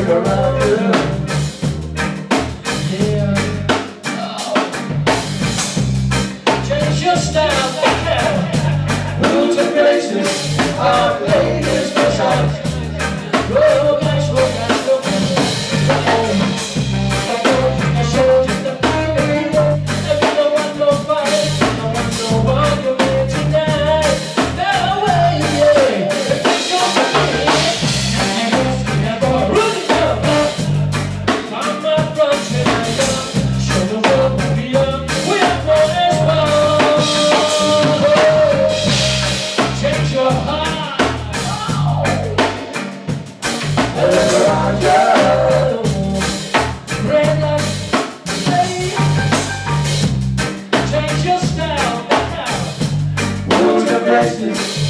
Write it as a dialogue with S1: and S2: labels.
S1: look around you. Yeah. Change your style, rules and graces, our ladies massage. Go guys, go guys, go guys. I showed you the family. If you don't want nobody, don't want no one you're here tonight. No way, yeah. If you go to me, never run it down. I'm not running down. Show the world what we are. We are born as one. Change your heart. Look around you. Red light, change your style. Rules and graces.